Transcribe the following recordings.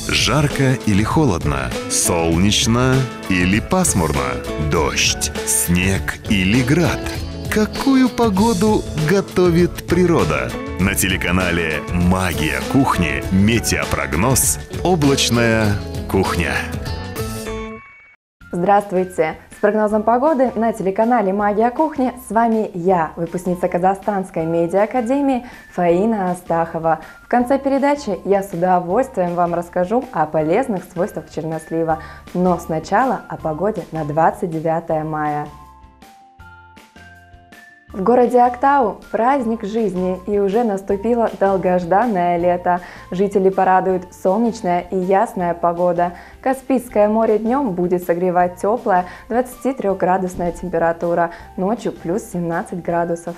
Жарко или холодно? Солнечно или пасмурно? Дождь, снег или град? Какую погоду готовит природа? На телеканале «Магия кухни» метеопрогноз «Облачная кухня». Здравствуйте! С прогнозом погоды на телеканале «Магия кухни» с вами я, выпускница Казахстанской медиа-академии Фаина Астахова. В конце передачи я с удовольствием вам расскажу о полезных свойствах чернослива. Но сначала о погоде на 29 мая. В городе Актау праздник жизни, и уже наступило долгожданное лето. Жители порадует солнечная и ясная погода. Каспийское море днем будет согревать теплая 23-градусная температура, ночью плюс 17 градусов.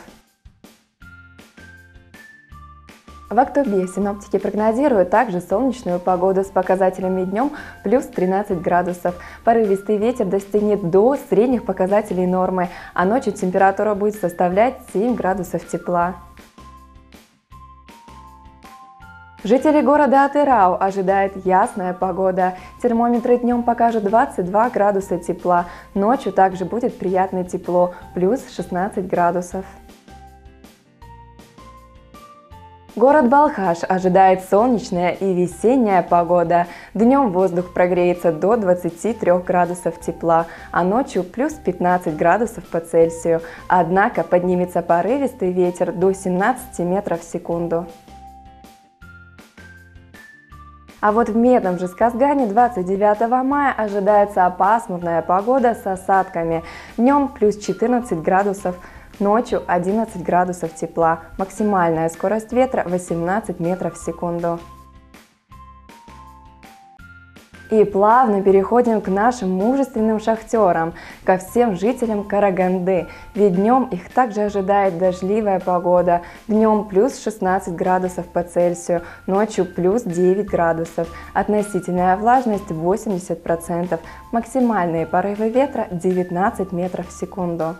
В Актобе синоптики прогнозируют также солнечную погоду с показателями днем плюс 13 градусов. Порывистый ветер достигнет до средних показателей нормы, а ночью температура будет составлять 7 градусов тепла. Жители города Атырау ожидает ясная погода. Термометры днем покажут 22 градуса тепла, ночью также будет приятное тепло, плюс 16 градусов. Город Балхаш ожидает солнечная и весенняя погода. Днем воздух прогреется до 23 градусов тепла, а ночью плюс 15 градусов по Цельсию. Однако поднимется порывистый ветер до 17 метров в секунду. А вот в Медном Жезказгане 29 мая ожидается пасмурная погода с осадками. Днем плюс 14 градусов. Ночью 11 градусов тепла, максимальная скорость ветра 18 метров в секунду. И плавно переходим к нашим мужественным шахтерам, ко всем жителям Караганды, ведь днем их также ожидает дождливая погода. Днем плюс 16 градусов по Цельсию, ночью плюс 9 градусов, относительная влажность 80%, максимальные порывы ветра 19 метров в секунду.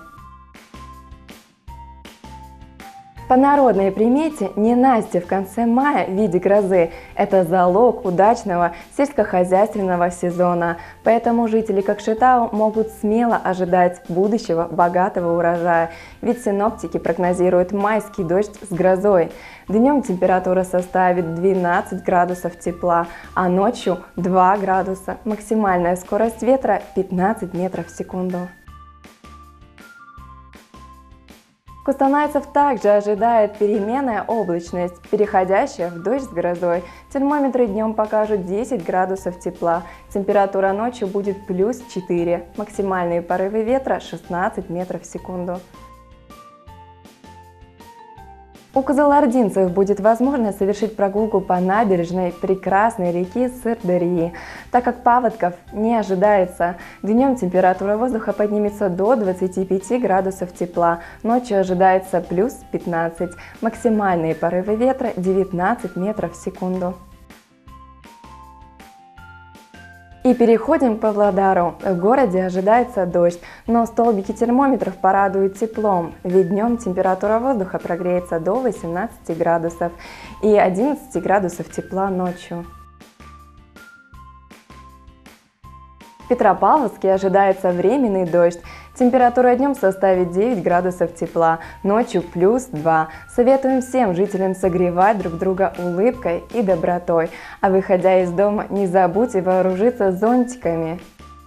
По народной примете, ненастье в конце мая в виде грозы – это залог удачного сельскохозяйственного сезона. Поэтому жители Кокшетау могут смело ожидать будущего богатого урожая, ведь синоптики прогнозируют майский дождь с грозой. Днем температура составит 12 градусов тепла, а ночью 2 градуса, максимальная скорость ветра 15 метров в секунду. Кустанайцев также ожидает переменная облачность, переходящая в дождь с грозой. Термометры днем покажут 10 градусов тепла, температура ночью будет плюс 4, максимальные порывы ветра 16 метров в секунду. У кызылординцев будет возможность совершить прогулку по набережной прекрасной реки Сырдарьи, так как паводков не ожидается. Днем температура воздуха поднимется до 25 градусов тепла, ночью ожидается плюс 15, максимальные порывы ветра 19 метров в секунду. И переходим к Павлодару. В городе ожидается дождь, но столбики термометров порадуют теплом, ведь днем температура воздуха прогреется до 18 градусов и 11 градусов тепла ночью. В Петропавловске ожидается временный дождь. Температура днем составит 9 градусов тепла, ночью плюс 2. Советуем всем жителям согревать друг друга улыбкой и добротой. А выходя из дома, не забудьте вооружиться зонтиками.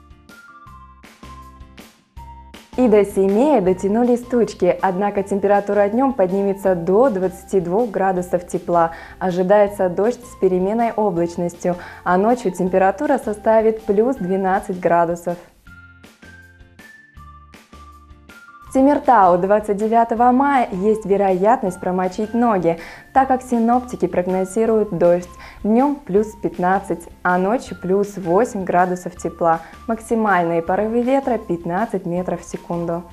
И до Семея дотянулись тучки, однако температура днем поднимется до 22 градусов тепла. Ожидается дождь с переменной облачностью, а ночью температура составит плюс 12 градусов. В Темиртау 29 мая есть вероятность промочить ноги, так как синоптики прогнозируют дождь. Днем плюс 15, а ночью плюс 8 градусов тепла. Максимальные порывы ветра 15 метров в секунду.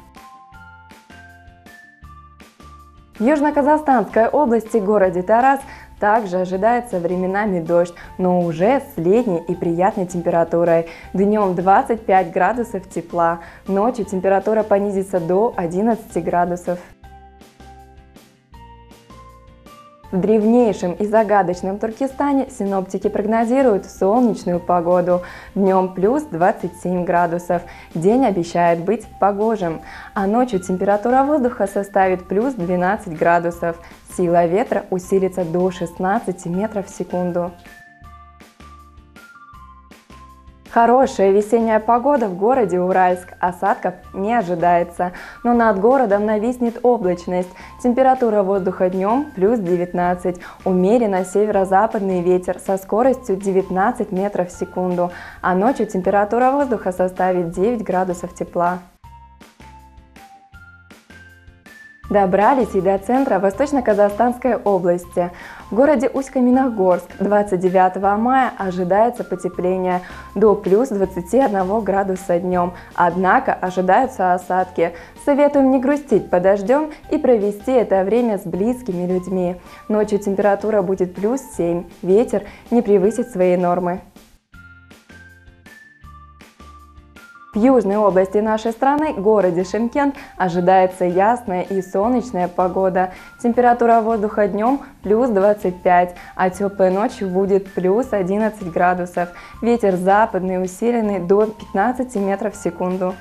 В Южно-Казахстанской области, городе Тараз, также ожидается временами дождь, но уже с летней и приятной температурой. Днем 25 градусов тепла, ночью температура понизится до 11 градусов. В древнейшем и загадочном Туркестане синоптики прогнозируют солнечную погоду. Днем плюс 27 градусов. День обещает быть погожим. А ночью температура воздуха составит плюс 12 градусов. Сила ветра усилится до 16 метров в секунду. Хорошая весенняя погода в городе Уральск, осадков не ожидается, но над городом нависнет облачность. Температура воздуха днем плюс 19, умеренно северо-западный ветер со скоростью 19 метров в секунду, а ночью температура воздуха составит 9 градусов тепла. Добрались и до центра Восточно-Казахстанской области. В городе Усть-Каменогорск 29 мая ожидается потепление до плюс 21 градуса днем, однако ожидаются осадки. Советуем не грустить под дождем и провести это время с близкими людьми. Ночью температура будет плюс 7, ветер не превысит своей нормы. В южной области нашей страны, городе Шымкент, ожидается ясная и солнечная погода. Температура воздуха днем плюс 25, а теплой ночью будет плюс 11 градусов. Ветер западный усиленный до 15 метров в секунду.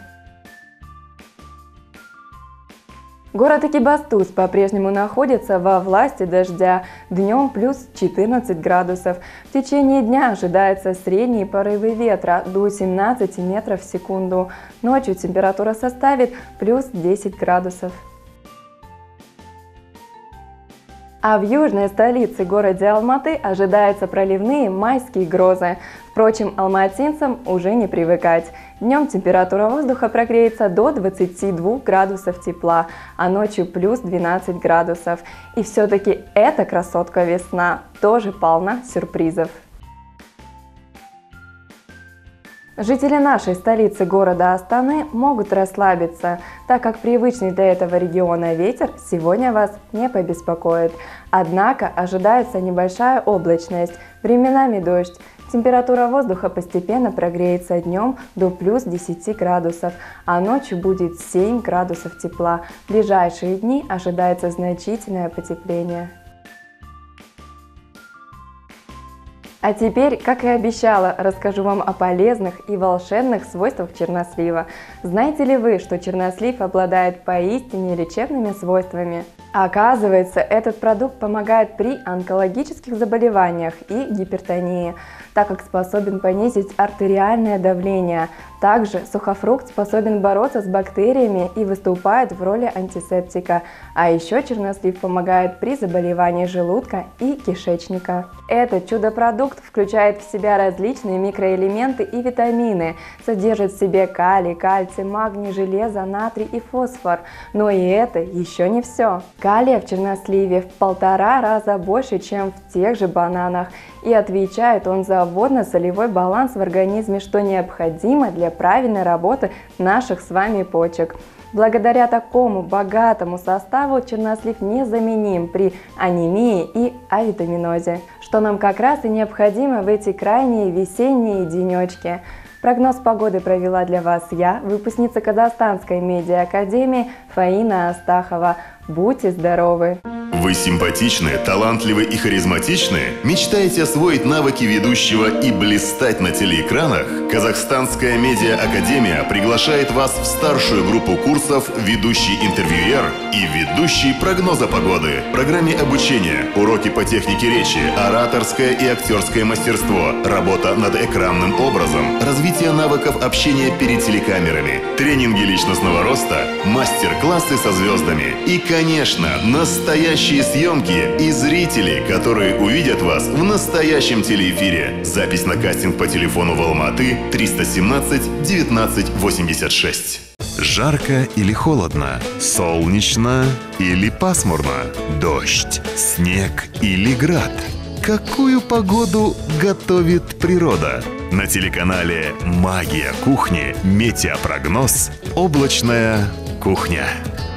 Город Экибастуз по-прежнему находится во власти дождя, днем плюс 14 градусов. В течение дня ожидаются средние порывы ветра до 17 метров в секунду. Ночью температура составит плюс 10 градусов. А в южной столице, городе Алматы, ожидаются проливные майские грозы. Впрочем, алматинцам уже не привыкать. Днем температура воздуха прогреется до 22 градусов тепла, а ночью плюс 12 градусов. И все-таки эта красотка весна тоже полна сюрпризов. Жители нашей столицы, города Астаны, могут расслабиться, так как привычный для этого региона ветер сегодня вас не побеспокоит. Однако ожидается небольшая облачность, временами дождь. Температура воздуха постепенно прогреется днем до плюс 10 градусов, а ночью будет 7 градусов тепла. В ближайшие дни ожидается значительное потепление. А теперь, как и обещала, расскажу вам о полезных и волшебных свойствах чернослива. Знаете ли вы, что чернослив обладает поистине лечебными свойствами? Оказывается, этот продукт помогает при онкологических заболеваниях и гипертонии, так как способен понизить артериальное давление. Также сухофрукт способен бороться с бактериями и выступает в роли антисептика. А еще чернослив помогает при заболевании желудка и кишечника. Этот чудо-продукт включает в себя различные микроэлементы и витамины, содержит в себе калий, кальций, магний, железо, натрий и фосфор. Но и это еще не все. Калия в черносливе в 1,5 раза больше, чем в тех же бананах. И отвечает он за водно-солевой баланс в организме, что необходимо для правильной работы наших с вами почек. Благодаря такому богатому составу чернослив незаменим при анемии и авитаминозе, что нам как раз и необходимо в эти крайние весенние денечки. Прогноз погоды провела для вас я, выпускница Казахстанской медиа-академии Фаина Астахова. Будьте здоровы! Вы симпатичны, талантливы и харизматичны? Мечтаете освоить навыки ведущего и блистать на телеэкранах? Казахстанская медиа-академия приглашает вас в старшую группу курсов «Ведущий интервьюер» и «Ведущий прогноза погоды». В программе обучения, уроки по технике речи, ораторское и актерское мастерство, работа над экранным образом, развитие навыков общения перед телекамерами, тренинги личностного роста, мастер-классы со звездами и, конечно, настоящие съемки и зрители, которые увидят вас в настоящем телеэфире. Запись на кастинг по телефону в Алматы 317 19 86. Жарко или холодно? Солнечно или пасмурно? Дождь, снег или град? Какую погоду готовит природа? На телеканале «Магия кухни» метеопрогноз «Облачная кухня».